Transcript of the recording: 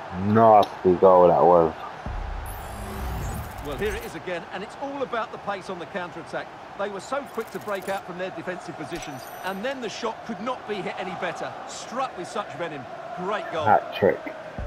Nasty goal that was. Well, here it is again, and it's all about the pace on the counter-attack. They were so quick to break out from their defensive positions, and then the shot could not be hit any better. Struck with such venom. Great goal. Hat trick.